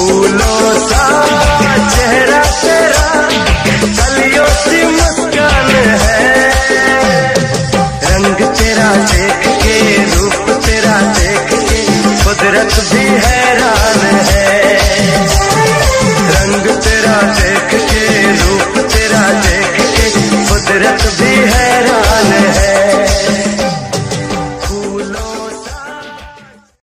फूलों सा चेहरा तेरा, कलियों सी मुस्कान है। रंग तेरा देख के, रूप तेरा देख के, कुदरत भी हैरान है।